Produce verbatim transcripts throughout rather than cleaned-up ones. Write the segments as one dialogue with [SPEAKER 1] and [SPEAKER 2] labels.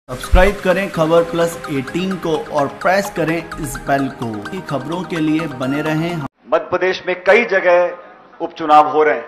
[SPEAKER 1] Subscribe करें खबर plus अठारह को और प्रेस करें इस बेल को कि खबरों के लिए बने रहें।
[SPEAKER 2] मध्य प्रदेश में कई जगह उपचुनाव हो रहे हैं।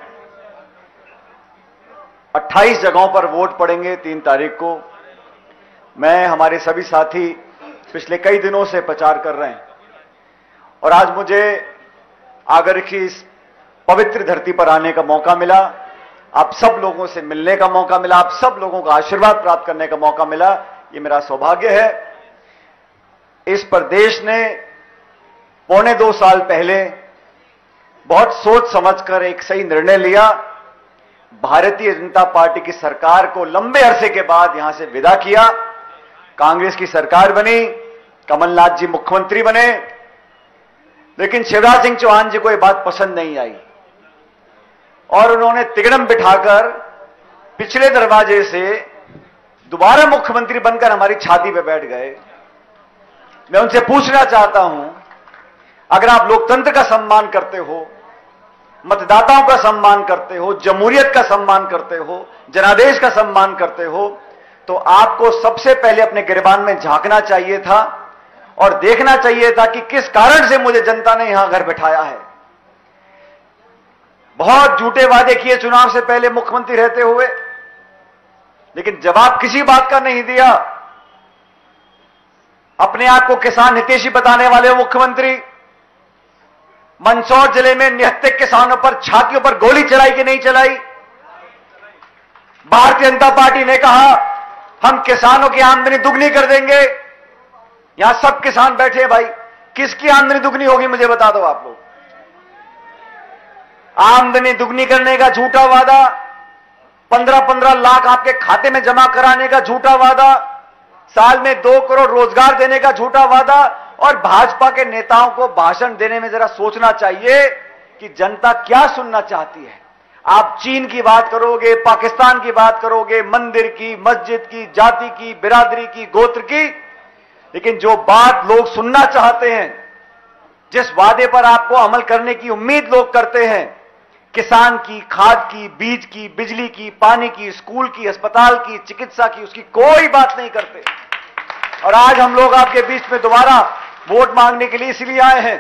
[SPEAKER 2] अट्ठाईस जगहों पर वोट पड़ेंगे तीन तारीख को। मैं हमारे सभी साथी पिछले कई दिनों से प्रचार कर रहे हैं और आज मुझे आगर की इस पवित्र धरती पर आने का मौका मिला, आप सब लोगों से मिलने का मौका मिला, आप सब लोगों का आशीर्वाद प्राप्त करने का मौका मिला। ये मेरा सौभाग्य है। इस प्रदेश ने पौने दो साल पहले बहुत सोच समझकर एक सही निर्णय लिया। भारतीय जनता पार्टी की सरकार को लंबे अरसे के बाद यहां से विदा किया। कांग्रेस की सरकार बनी, कमलनाथ जी मुख्यमंत्री बने, लेकिन शिवराज सिंह चौहान जी को यह बात पसंद नहीं आई और उन्होंने तिगड़म बिठाकर पिछले दरवाजे से दोबारा मुख्यमंत्री बनकर हमारी छाती पे बैठ गए। मैं उनसे पूछना चाहता हूं, अगर आप लोकतंत्र का सम्मान करते हो, मतदाताओं का सम्मान करते हो, जमहूरियत का सम्मान करते हो, जनादेश का सम्मान करते हो, तो आपको सबसे पहले अपने गिरबान में झांकना चाहिए था और देखना चाहिए था कि किस कारण से मुझे जनता ने यहां घर बिठाया है। बहुत झूठे वादे किए चुनाव से पहले मुख्यमंत्री रहते हुए, लेकिन जवाब किसी बात का नहीं दिया। अपने आप को किसान हितैषी बताने वाले मुख्यमंत्री मंदसौर जिले में निहत्थे किसानों पर छातियों पर गोली चलाई कि नहीं चलाई? भारतीय जनता पार्टी ने कहा हम किसानों की आमदनी दुगनी कर देंगे। यहां सब किसान बैठे हैं भाई, किसकी आमदनी दुगनी होगी मुझे बता दो आप लोग। आमदनी दुगनी करने का झूठा वादा, पंद्रह पंद्रह लाख आपके खाते में जमा कराने का झूठा वादा, साल में दो करोड़ रोजगार देने का झूठा वादा। और भाजपा के नेताओं को भाषण देने में जरा सोचना चाहिए कि जनता क्या सुनना चाहती है। आप चीन की बात करोगे, पाकिस्तान की बात करोगे, मंदिर की, मस्जिद की, जाति की, बिरादरी की, गोत्र की, लेकिन जो बात लोग सुनना चाहते हैं, जिस वादे पर आपको अमल करने की उम्मीद लोग करते हैं, किसान की, खाद की, बीज की, बिजली की, पानी की, स्कूल की, अस्पताल की, चिकित्सा की, उसकी कोई बात नहीं करते। और आज हम लोग आपके बीच में दोबारा वोट मांगने के लिए इसलिए आए हैं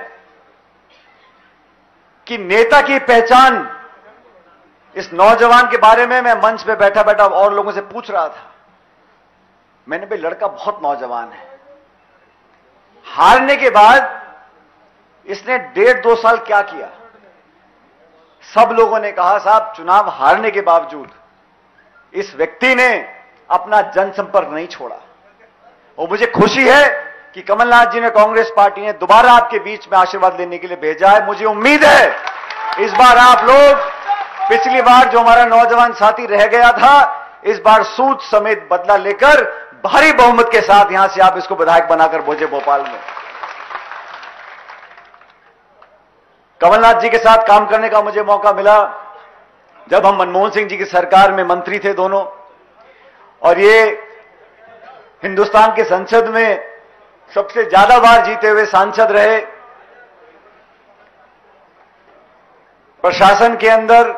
[SPEAKER 2] कि नेता की पहचान, इस नौजवान के बारे में मैं मंच पे बैठा बैठा और लोगों से पूछ रहा था। मैंने भाई लड़का बहुत नौजवान है, हारने के बाद इसने डेढ़ दो साल क्या किया? सब लोगों ने कहा साहब चुनाव हारने के बावजूद इस व्यक्ति ने अपना जनसंपर्क नहीं छोड़ा। और मुझे खुशी है कि कमलनाथ जी ने, कांग्रेस पार्टी ने दोबारा आपके बीच में आशीर्वाद लेने के लिए भेजा है। मुझे उम्मीद है इस बार आप लोग, पिछली बार जो हमारा नौजवान साथी रह गया था, इस बार सूद समेत बदला लेकर भारी बहुमत के साथ यहां से आप इसको विधायक बनाकर भेजे भोपाल में। कमलनाथ जी के साथ काम करने का मुझे मौका मिला जब हम मनमोहन सिंह जी की सरकार में मंत्री थे दोनों, और ये हिंदुस्तान के संसद में सबसे ज्यादा बार जीते हुए सांसद रहे। प्रशासन के अंदर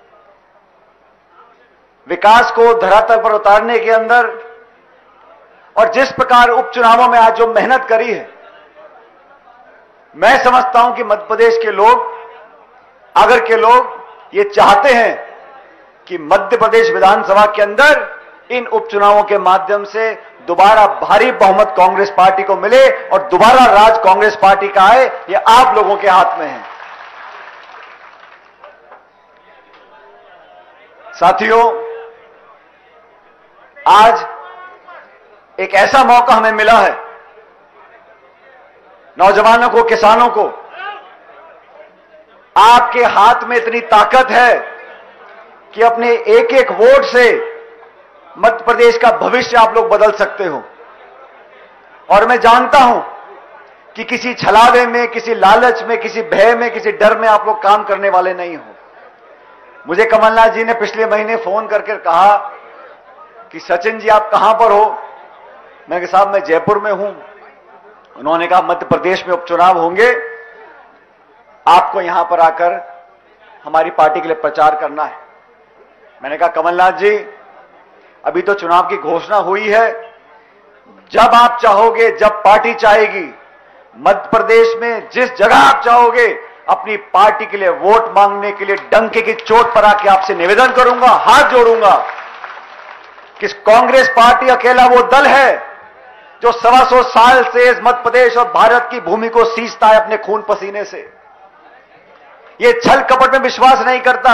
[SPEAKER 2] विकास को धरातल पर उतारने के अंदर, और जिस प्रकार उपचुनावों में आज जो मेहनत करी है, मैं समझता हूं कि मध्य प्रदेश के लोग, अगर के लोग ये चाहते हैं कि मध्य प्रदेश विधानसभा के अंदर इन उपचुनावों के माध्यम से दोबारा भारी बहुमत कांग्रेस पार्टी को मिले और दोबारा राज कांग्रेस पार्टी का आए, ये आप लोगों के हाथ में है। साथियों, आज एक ऐसा मौका हमें मिला है, नौजवानों को, किसानों को, आपके हाथ में इतनी ताकत है कि अपने एक एक वोट से मध्य प्रदेश का भविष्य आप लोग बदल सकते हो। और मैं जानता हूं कि किसी छलावे में, किसी लालच में, किसी भय में, किसी डर में आप लोग काम करने वाले नहीं हो। मुझे कमलनाथ जी ने पिछले महीने फोन करके कहा कि सचिन जी आप कहां पर हो? मैंने कहा साहब मैं जयपुर में हूं। उन्होंने कहा मध्य प्रदेश में उपचुनाव होंगे, आपको यहां पर आकर हमारी पार्टी के लिए प्रचार करना है। मैंने कहा कमलनाथ जी अभी तो चुनाव की घोषणा हुई है, जब आप चाहोगे, जब पार्टी चाहेगी, मध्य प्रदेश में जिस जगह आप चाहोगे, अपनी पार्टी के लिए वोट मांगने के लिए डंके की चोट पर आके आपसे निवेदन करूंगा, हाथ जोड़ूंगा कि कांग्रेस पार्टी अकेला वो दल है जो सवा सौ साल से इस मध्य प्रदेश और भारत की भूमि को सींचता है अपने खून पसीने से। ये छल कपट में विश्वास नहीं करता।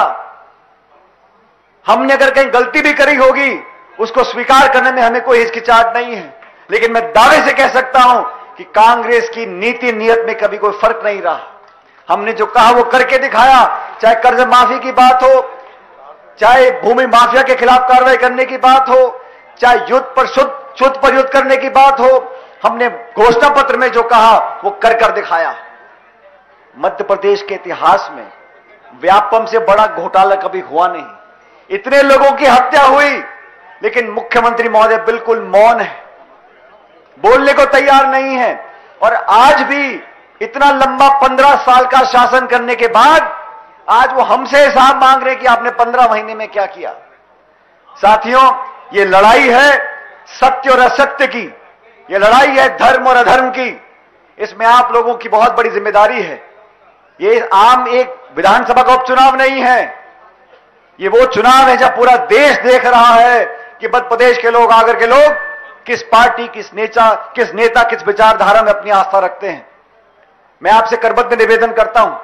[SPEAKER 2] हमने अगर कहीं गलती भी करी होगी, उसको स्वीकार करने में हमें कोई हिचकिचाहट नहीं है, लेकिन मैं दावे से कह सकता हूं कि कांग्रेस की नीति नियत में कभी कोई फर्क नहीं रहा। हमने जो कहा वो करके दिखाया, चाहे कर्ज माफी की बात हो, चाहे भूमि माफिया के खिलाफ कार्रवाई करने की बात हो, चाहे युद्ध पर शुद्ध शुद्ध पर युद्ध करने की बात हो। हमने घोषणा पत्र में जो कहा वो कर कर दिखाया। मध्य प्रदेश के इतिहास में व्यापम से बड़ा घोटाला कभी हुआ नहीं। इतने लोगों की हत्या हुई, लेकिन मुख्यमंत्री महोदय बिल्कुल मौन है, बोलने को तैयार नहीं है। और आज भी इतना लंबा पंद्रह साल का शासन करने के बाद आज वो हमसे हिसाब मांग रहे कि आपने पंद्रह महीने में क्या किया। साथियों, ये लड़ाई है सत्य और असत्य की, ये लड़ाई है धर्म और अधर्म की। इसमें आप लोगों की बहुत बड़ी जिम्मेदारी है। ये आम एक विधानसभा का उपचुनाव नहीं है, ये वो चुनाव है जब पूरा देश देख रहा है कि मध्य प्रदेश के लोग, आगर के लोग किस पार्टी, किस नेता किस नेता किस विचारधारा में अपनी आस्था रखते हैं। मैं आपसे करबद्ध निवेदन करता हूं,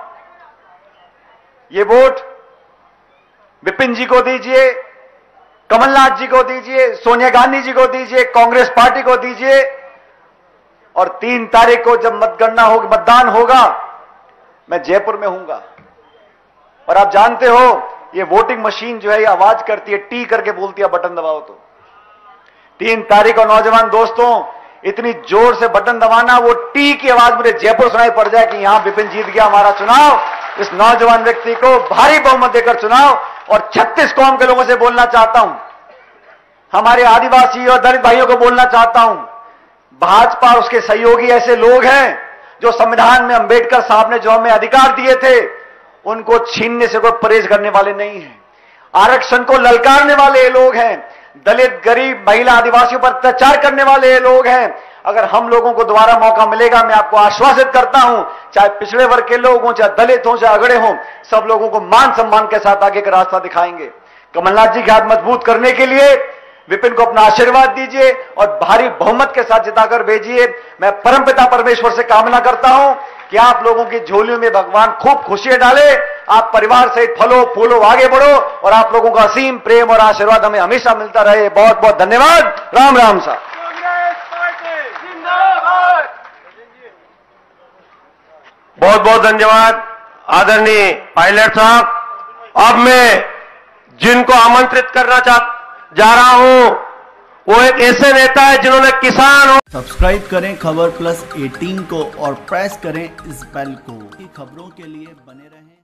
[SPEAKER 2] ये वोट विपिन जी को दीजिए, कमलनाथ जी को दीजिए, सोनिया गांधी जी को दीजिए, कांग्रेस पार्टी को दीजिए। और तीन तारीख को जब मतगणना होगी, मतदान होगा, मैं जयपुर में हूंगा। और आप जानते हो ये वोटिंग मशीन जो है ये आवाज करती है, टी करके बोलती है, बटन दबाओ तो। तीन तारीख को नौजवान दोस्तों, इतनी जोर से बटन दबाना, वो टी की आवाज मुझे जयपुर सुनाई पड़ जाए कि यहां विपिन जीत गया हमारा चुनाव। इस नौजवान व्यक्ति को भारी बहुमत देकर चुनाव। और छत्तीस कौम के लोगों से बोलना चाहता हूं, हमारे आदिवासी और दलित भाइयों को बोलना चाहता हूं, भाजपा और उसके सहयोगी ऐसे लोग हैं जो संविधान में अंबेडकर साहब ने जो हमें अधिकार दिए थे उनको छीनने से कोई परहेज करने वाले नहीं हैं। आरक्षण को ललकारने वाले ये लोग हैं, दलित, गरीब, महिला, आदिवासियों पर अत्याचार करने वाले ये लोग हैं। अगर हम लोगों को दोबारा मौका मिलेगा, मैं आपको आश्वासित करता हूं, चाहे पिछड़े वर्ग के लोग हों, चाहे दलित हों, चाहे अगड़े हों, सब लोगों को मान सम्मान के साथ आगे का रास्ता दिखाएंगे। कमलनाथ जी के हाथ मजबूत करने के लिए विपिन को अपना आशीर्वाद दीजिए और भारी बहुमत के साथ जिताकर भेजिए। मैं परमपिता परमेश्वर से कामना करता हूं कि आप लोगों की झोलियों में भगवान खूब खुशियां डाले, आप परिवार सहित फलो फूलो आगे बढ़ो और आप लोगों का असीम प्रेम और आशीर्वाद हमें हमेशा मिलता रहे। बहुत बहुत धन्यवाद। राम राम साहब।
[SPEAKER 3] बहुत बहुत धन्यवाद आदरणीय पायलट साहब। अब मैं जिनको आमंत्रित करना चाह जा रहा हूं वो एक ऐसे नेता है जिन्होंने किसान।
[SPEAKER 1] सब्सक्राइब करें खबर प्लस अठारह को और प्रेस करें इस बेल को, खबरों के लिए बने रहें।